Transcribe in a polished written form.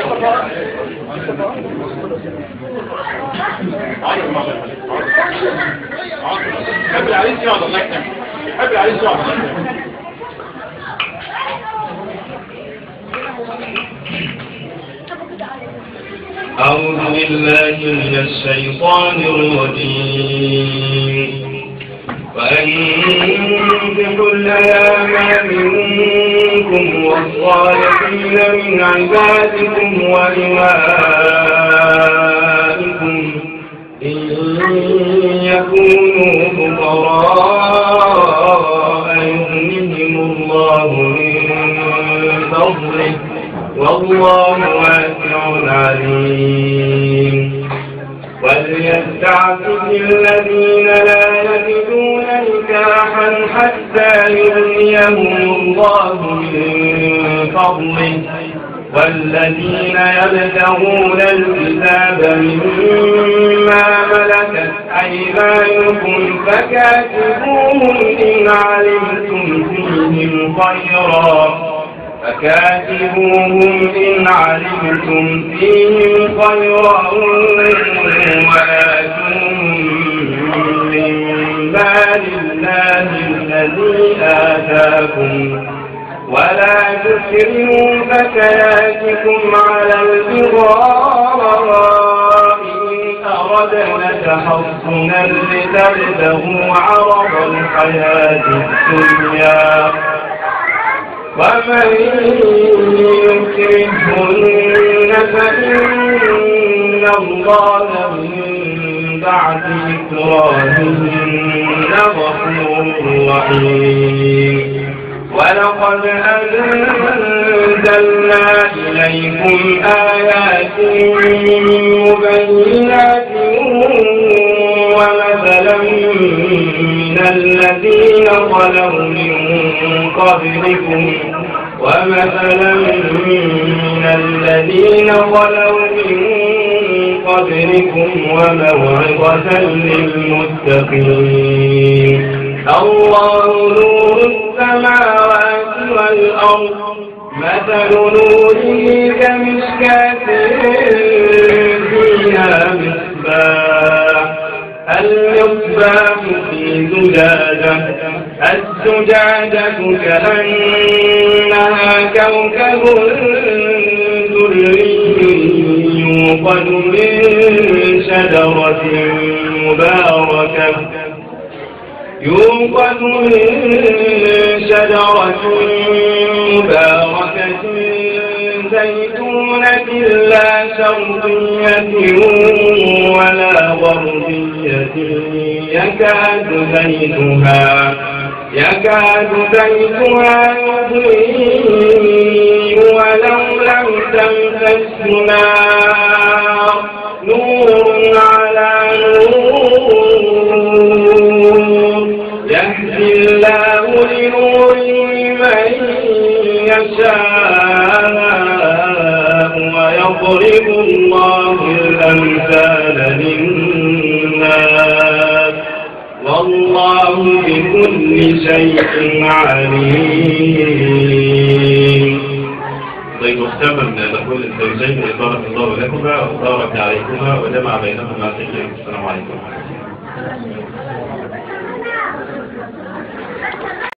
حب العريس يقعد الله يكرمك. حب العريس يقعد الله يكرمك. أعوذ بالله من الشيطان الرجيم. وأنكحوا الأيام منكم والصالحين من عبادكم وإمائكم إن يكونوا فقراء يغنهم الله من فضله والله واسع عليم. وليستعفف الذين لا يجدون نكاحا حتى يغنيهم الله من فضله والذين يبتغون الكتاب مما ملكت أيمانكم فكاتبوهم إن علمتم فيهم خيرا وآتوهم من مال الله الذي آتاكم ولا تكرهوا فتياتكم على البغاء إن أردنا تحصنا لتبتغوا عرض الحياة الدنيا ومن يكرهن فإن الله من بعد إكراههن غفور رحيم. ولقد أنزلنا إليكم آيات مبينات ومثلا من الذين خلوا من قبلكم وموعظة للمتقين. الله نور السماوات والأرض مثل نوره كمشكاة فيها مصباح المصباح في زجاجة الزجاجة كأنها كوكب دري يوقد من شجرة مباركة زيتونة لا شرقية ولا غربية يكاد زيتها يضيء ولو لم تمسسه نار نور على نور يهدي الله لنوره من يشاء ويضرب الله الأمثال للناس والله بكل شيء عليم. طيب مختبر من دخول الزوجين بارك الله لكما وبارك عليكما وجمع بينهما خيرا. السلام عليكم.